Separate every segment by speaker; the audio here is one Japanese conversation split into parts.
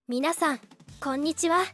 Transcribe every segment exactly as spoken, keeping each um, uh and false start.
Speaker 1: 皆さんこんにちは。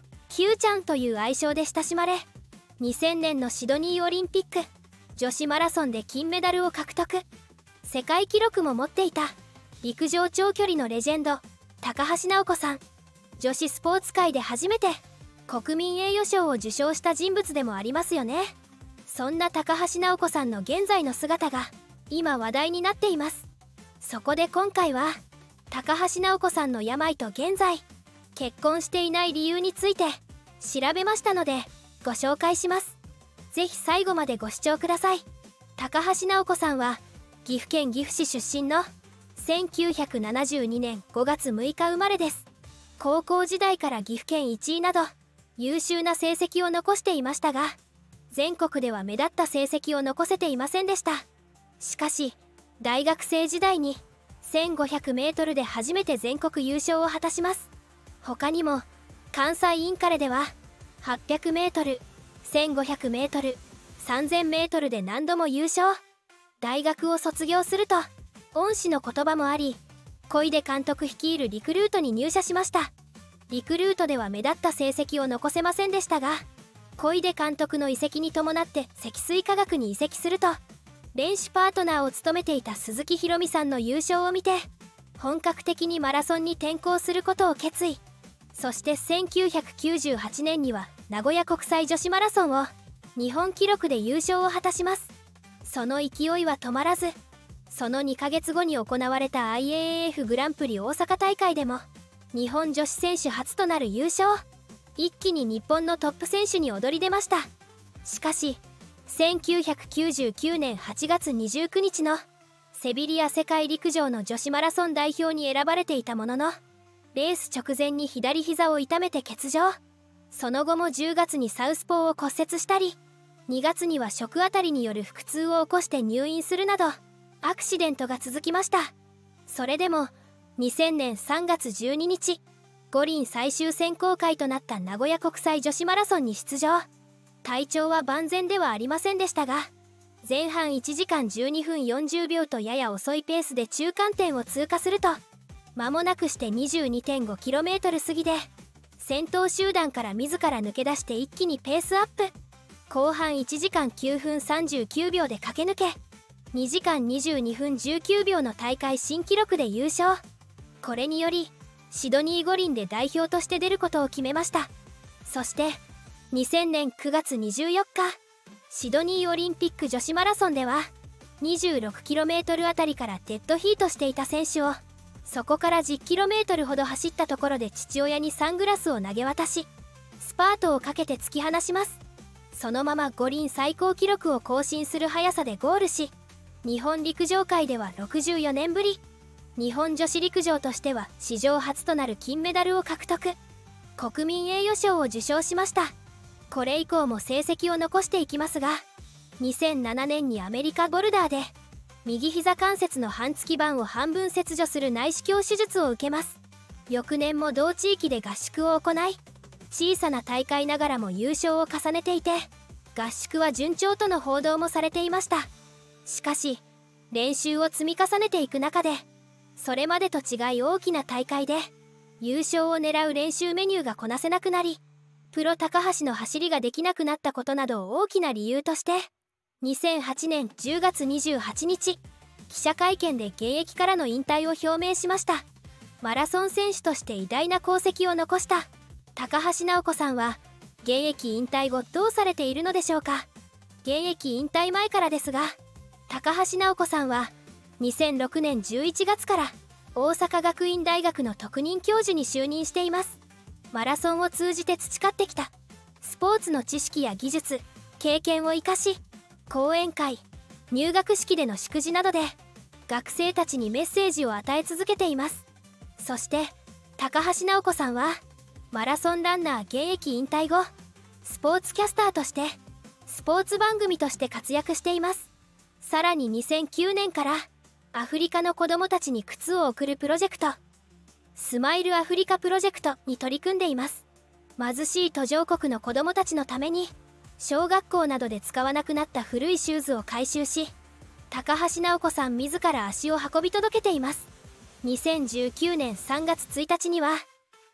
Speaker 1: Q ちゃんという愛称で親しまれ、にせんねんのシドニーオリンピック女子マラソンで金メダルを獲得、世界記録も持っていた陸上長距離のレジェンド高橋尚子さん。女子スポーツ界で初めて国民栄誉賞を受賞した人物でもありますよね。そんな高橋尚子さんの現在の姿が今話題になっています。そこで今回は高橋尚子さんの病と現在結婚していない理由について調べましたのでご紹介します。ぜひ最後までご視聴ください。高橋尚子さんは岐阜県岐阜市出身のせんきゅうひゃくななじゅうにねんごがつむいか生まれです。高校時代から岐阜県いちいなど優秀な成績を残していましたが、全国では目立った成績を残せていませんでした。しかし大学生時代にせんごひゃくメートルで初めて全国優勝を果たします。他にも関西インカレでははっぴゃくメートル、せんごひゃくメートル、さんぜんメートルで何度も優勝。大学を卒業すると恩師の言葉もあり、小出監督率いるリクルートに入社しました。リクルートでは目立った成績を残せませんでしたが、小出監督の移籍に伴って積水化学に移籍すると、練習パートナーを務めていた鈴木博美さんの優勝を見て本格的にマラソンに転向することを決意。そしてせんきゅうひゃくきゅうじゅうはちねんには名古屋国際女子マラソンを日本記録で優勝を果たします。その勢いは止まらず、そのにかげつごに行われた アイエーエーエフ グランプリ大阪大会でも日本女子選手初となる優勝。一気に日本のトップ選手に躍り出ました。しかしせんきゅうひゃくきゅうじゅうきゅうねんはちがつにじゅうくにちのセビリア世界陸上の女子マラソン代表に選ばれていたものの、レース直前に左膝を痛めて欠場。その後もじゅうがつにサウスポーを骨折したり、にがつには食あたりによる腹痛を起こして入院するなどアクシデントが続きました。それでもにせんねんさんがつじゅうににち、五輪最終選考会となった名古屋国際女子マラソンに出場。体調は万全ではありませんでしたが、前半いちじかんじゅうにふんよんじゅうびょうとやや遅いペースで中間点を通過すると、間もなくして にじゅうにてんごキロメートル 過ぎで先頭集団から自ら抜け出して一気にペースアップ。後半いちじかんきゅうふんさんじゅうきゅうびょうで駆け抜け、にじかんにじゅうにふんじゅうきゅうびょうの大会新記録で優勝。これによりシドニー五輪で代表として出ることを決めました。そしてにせんねんくがつにじゅうよっか、シドニーオリンピック女子マラソンでは にじゅうろくキロメートル あたりからデッドヒートしていた選手を、そこから じゅっキロメートル ほど走ったところで父親にサングラスを投げ渡しスパートをかけて突き放します。そのまま五輪最高記録を更新する速さでゴールし、日本陸上界ではろくじゅうよねんぶり、日本女子陸上としては史上初となる金メダルを獲得、国民栄誉賞を受賞しました。これ以降も成績を残していきますが、にせんななねんにアメリカボルダーで右膝関節の半月板を半分切除する内視鏡手術を受けます。翌年も同地域で合宿を行い、小さな大会ながらも優勝を重ねていて、合宿は順調との報道もされていました。しかし練習を積み重ねていく中で、それまでと違い大きな大会で優勝を狙う練習メニューがこなせなくなり、プロ高橋の走りができなくなったことなどを大きな理由として、にせんはちねんじゅうがつにじゅうはちにち記者会見で現役からの引退を表明しました。マラソン選手として偉大な功績を残した高橋尚子さんは現役引退後どうされているのでしょうか。現役引退前からですが、高橋尚子さんはにせんろくねんじゅういちがつから大阪学院大学の特任教授に就任しています。マラソンを通じて培ってきたスポーツの知識や技術、経験を生かし、講演会、入学式での祝辞などで学生たちにメッセージを与え続けています。そして高橋尚子さんはマラソンランナー現役引退後、スポーツキャスターとしてスポーツ番組として活躍しています。さらににせんきゅうねんからアフリカの子どもたちに靴を送るプロジェクト、スマイルアフリカプロジェクトに取り組んでいます。貧しい途上国の子どもたちのために小学校などで使わなくなった古いシューズを回収し、高橋尚子さん自ら足を運び届けています。にせんじゅうきゅうねんさんがつついたちには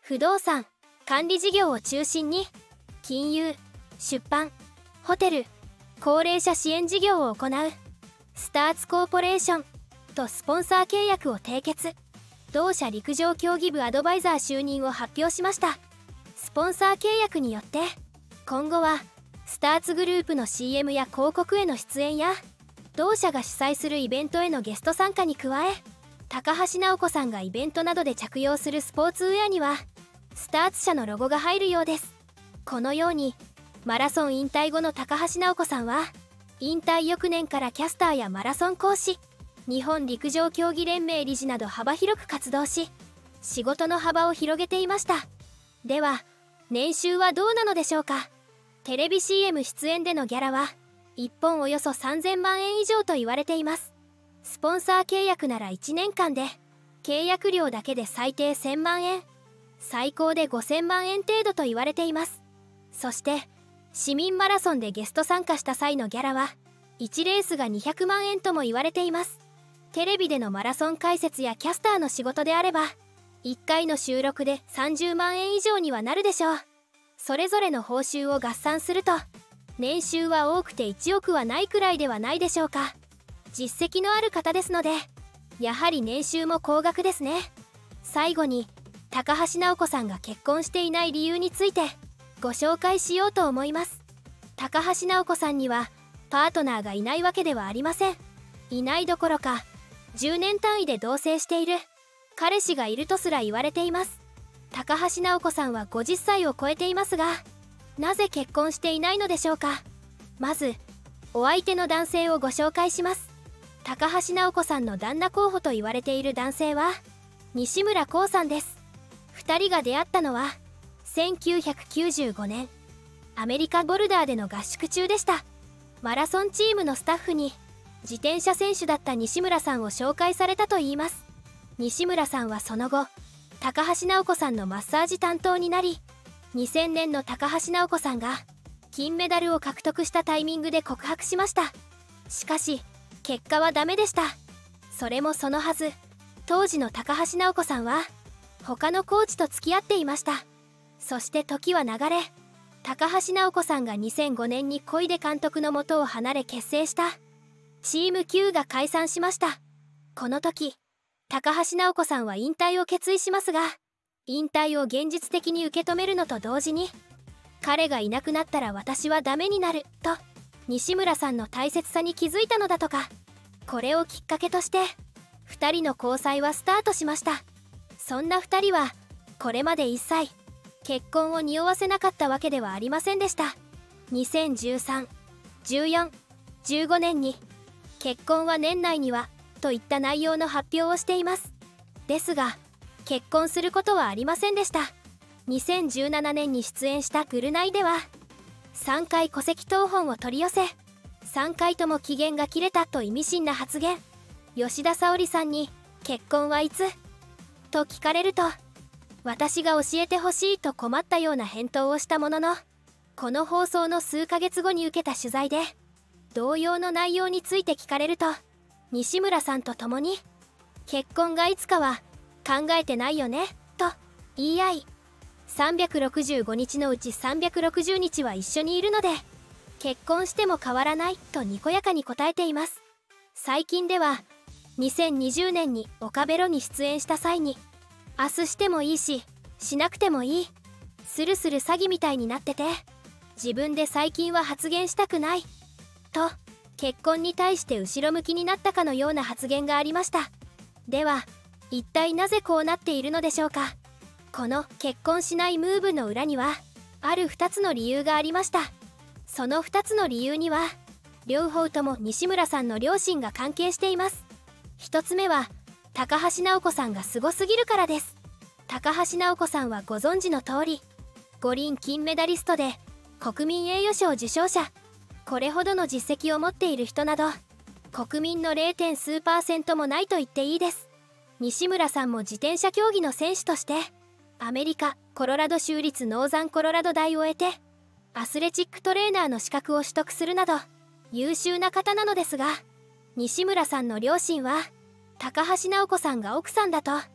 Speaker 1: 不動産管理事業を中心に金融、出版、ホテル、高齢者支援事業を行うスターツコーポレーションとスポンサー契約を締結。同社陸上競技部アドバイザー就任を発表しました。スポンサー契約によって今後はスターツグループの シーエム や広告への出演や同社が主催するイベントへのゲスト参加に加え、高橋尚子さんがイベントなどで着用するスポーツウェアにはスターツ社のロゴが入るようです。このようにマラソン引退後の高橋尚子さんは引退翌年からキャスターやマラソン講師、日本陸上競技連盟理事など幅広く活動し、仕事の幅を広げていました。では年収はどうなのでしょうか。テレビ シーエム 出演でのギャラはいっぽんおよそさんぜんまんえん以上と言われています。スポンサー契約ならいちねんかんで契約料だけで最低せんまんえん、最高でごせんまんえん程度と言われています。そして市民マラソンでゲスト参加した際のギャラはいちレースがにひゃくまんえんとも言われています。テレビでのマラソン解説やキャスターの仕事であればいっかいの収録でさんじゅうまんえん以上にはなるでしょう。それぞれの報酬を合算すると年収は多くていちおくはないくらいではないでしょうか。実績のある方ですのでやはり年収も高額ですね。最後に高橋尚子さんが結婚していない理由についてご紹介しようと思います。高橋尚子さんにはパートナーがいないわけではありません。いないどころかじゅうねん単位で同棲している彼氏がいるとすら言われています。高橋尚子さんはごじゅっさいを超えていますがなぜ結婚していないのでしょうか。まずお相手の男性をご紹介します。高橋尚子さんの旦那候補と言われている男性は西村光さんです。ふたりが出会ったのはせんきゅうひゃくきゅうじゅうごねんアメリカボルダーでの合宿中でした。マラソンチームのスタッフに自転車選手だった西村さんを紹介されたといいます。西村さんはその後高橋尚子さんのマッサージ担当になり、にせんねんの高橋尚子さんが金メダルを獲得したタイミングで告白しました。しかし結果はダメでした。それもそのはず、当時の高橋尚子さんは他のコーチと付き合っていました。そして時は流れ、高橋尚子さんがにせんごねんに小出監督の元を離れ結成したチーム Q が解散しました。この時高橋尚子さんは引退を決意しますが、引退を現実的に受け止めるのと同時に彼がいなくなったら私はダメになると西村さんの大切さに気づいたのだとか。これをきっかけとしてふたりの交際はスタートしました。そんなふたりはこれまで一切結婚を匂わせなかったわけではありませんでした。にせんじゅうさん、じゅうよん、じゅうごねんに結婚は年内にはといった内容の発表をしています。ですが結婚することはありませんでした。にせんじゅうななねんに出演した「ぐるナイ」ではさんかい戸籍謄本を取り寄せさんかいとも期限が切れたと意味深な発言。吉田沙保里さんに「結婚はいつ?」と聞かれると私が教えてほしいと困ったような返答をしたものの、この放送の数ヶ月後に受けた取材で同様の内容について聞かれると西村さんと共に「結婚がいつかは考えてないよね」と言い合い、さんびゃくろくじゅうごにちのうちさんびゃくろくじゅうにちは一緒にいるので結婚しても変わらないとにこやかに答えています。最近ではにせんにじゅうねんに「オカベロ」に出演した際に「明日してもいいししなくてもいい、するする詐欺みたいになってて自分で最近は発言したくない」と結婚に対して後ろ向きになったかのような発言がありました。では一体なぜこうなっているのでしょうか。この結婚しないムーブの裏にはあるふたつの理由がありました。そのふたつの理由には両方とも西村さんの両親が関係しています。ひとつめは高橋尚子さんがすごすぎるからです。高橋尚子さんはご存知の通り五輪金メダリストで国民栄誉賞受賞者、これほどの実績を持っている人など国民の れいてん 数パーセントもないと言っていいです。西村さんも自転車競技の選手としてアメリカコロラド州立ノーザンコロラド大を得てアスレチックトレーナーの資格を取得するなど優秀な方なのですが、西村さんの両親は高橋尚子さんが奥さんだと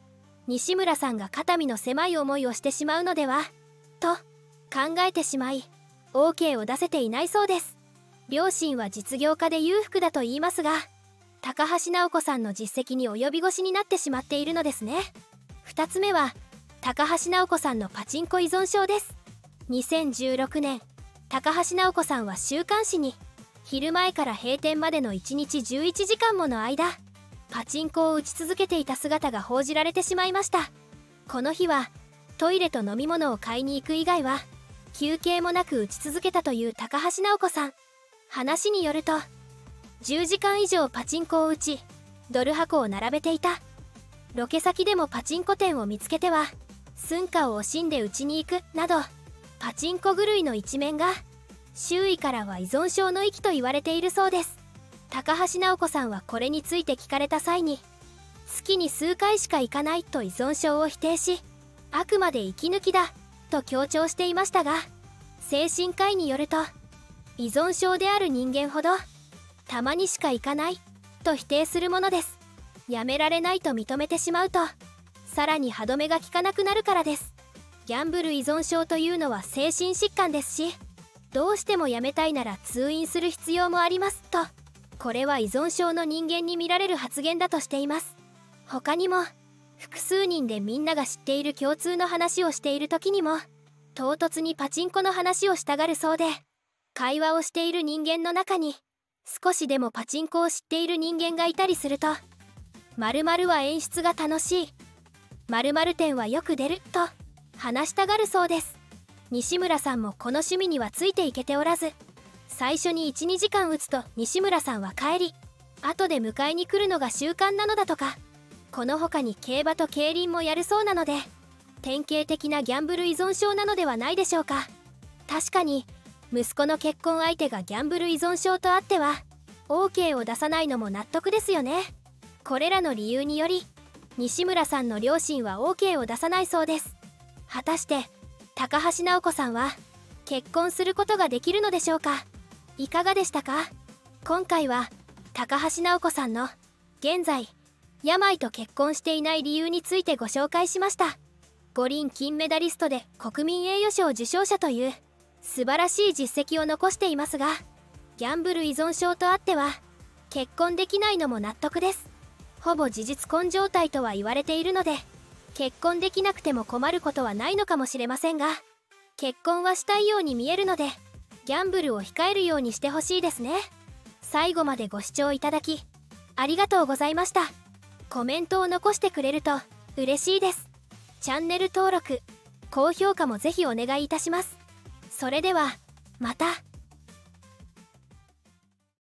Speaker 1: 西村さんが肩身の狭い思いをしてしまうのではと考えてしまい オーケー を出せていないそうです。両親は実業家で裕福だと言いますが、高橋直子さんの実績に及び腰になってしまっているのですね。ふたつめは高橋直子さんのパチンコ依存症です。にせんじゅうろくねん、高橋直子さんは週刊誌に昼前から閉店までのいちにちじゅういちじかんもの間パチンコを打ち続けていた姿が報じられてしまいました。この日はトイレと飲み物を買いに行く以外は休憩もなく打ち続けたという高橋直子さん。話によるとじゅうじかん以上パチンコを打ちドル箱を並べていた。ロケ先でもパチンコ店を見つけては寸暇を惜しんで打ちに行くなどパチンコ狂いの一面が周囲からは依存症の域と言われているそうです。高橋直子さんはこれについて聞かれた際に月に数回しか行かないと依存症を否定し、あくまで息抜きだと強調していましたが、精神科医によると依存症である人間ほどたまにしか行かないと否定するものです。やめられないと認めてしまうとさらに歯止めが効かなくなるからです。ギャンブル依存症というのは精神疾患ですし、どうしてもやめたいなら通院する必要もありますと、これは依存症の人間に見られる発言だとしています。他にも複数人でみんなが知っている共通の話をしている時にも唐突にパチンコの話をしたがるそうで、会話をしている人間の中に少しでもパチンコを知っている人間がいたりすると、〇〇は演出が楽しい、〇〇点はよく出ると話したがるそうです。西村さんもこの趣味にはついていけておらず、最初にいちにじかん打つと西村さんは帰り後で迎えに来るのが習慣なのだとか。この他に競馬と競輪もやるそうなので、典型的なギャンブル依存症なのではないでしょうか。確かに息子の結婚相手がギャンブル依存症とあっては オーケー を出さないのも納得ですよね。これらの理由により西村さんの両親は オーケー を出さないそうです。果たして高橋直子さんは結婚することができるのでしょうか。いかがでしたか。今回は高橋直子さんの現在病と結婚していない理由についてご紹介しました。五輪金メダリストで国民栄誉賞受賞者という素晴らしい実績を残していますが、ギャンブル依存症とあっては結婚できないのも納得です。ほぼ事実婚状態とは言われているので、結婚できなくても困ることはないのかもしれませんが、結婚はしたいように見えるのでギャンブルを控えるようにしてほしいですね。最後までご視聴いただきありがとうございました。コメントを残してくれると嬉しいです。チャンネル登録、高評価もぜひお願いいたします。それではまた。